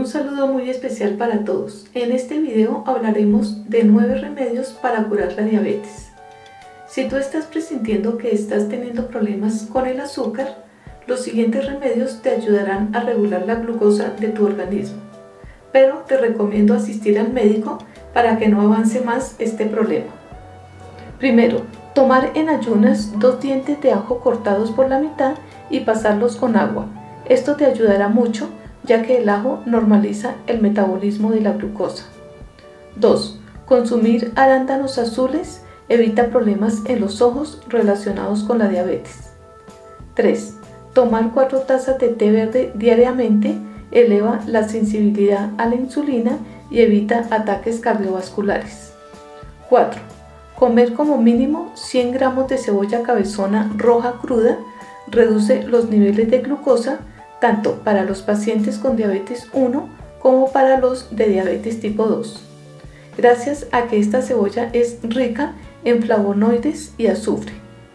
Un saludo muy especial para todos. En este video hablaremos de 9 remedios para curar la diabetes. Si tú estás presintiendo que estás teniendo problemas con el azúcar, los siguientes remedios te ayudarán a regular la glucosa de tu organismo. Pero te recomiendo asistir al médico para que no avance más este problema. Primero, tomar en ayunas 2 dientes de ajo cortados por la mitad y pasarlos con agua. Esto te ayudará mucho, ya que el ajo normaliza el metabolismo de la glucosa. 2. Consumir arándanos azules evita problemas en los ojos relacionados con la diabetes. 3. Tomar 4 tazas de té verde diariamente eleva la sensibilidad a la insulina y evita ataques cardiovasculares. 4. Comer como mínimo 100 gramos de cebolla cabezona roja cruda reduce los niveles de glucosa tanto para los pacientes con diabetes 1 como para los de diabetes tipo 2, gracias a que esta cebolla es rica en flavonoides y azufre.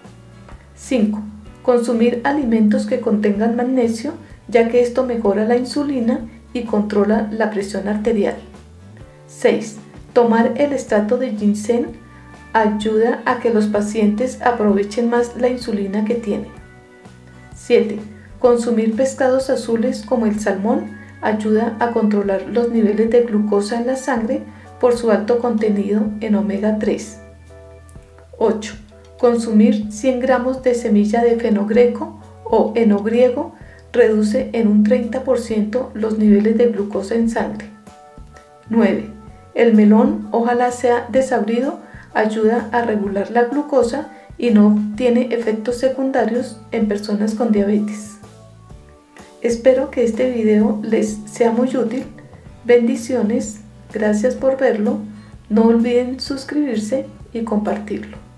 5. Consumir alimentos que contengan magnesio, ya que esto mejora la insulina y controla la presión arterial. 6. Tomar el extracto de ginseng ayuda a que los pacientes aprovechen más la insulina que tienen. 7. Consumir pescados azules como el salmón ayuda a controlar los niveles de glucosa en la sangre por su alto contenido en omega 3. 8. Consumir 100 gramos de semilla de fenogreco o heno griego reduce en un 30% los niveles de glucosa en sangre. 9. El melón, ojalá sea desabrido, ayuda a regular la glucosa y no tiene efectos secundarios en personas con diabetes. Espero que este video les sea muy útil. Bendiciones, gracias por verlo. No olviden suscribirse y compartirlo.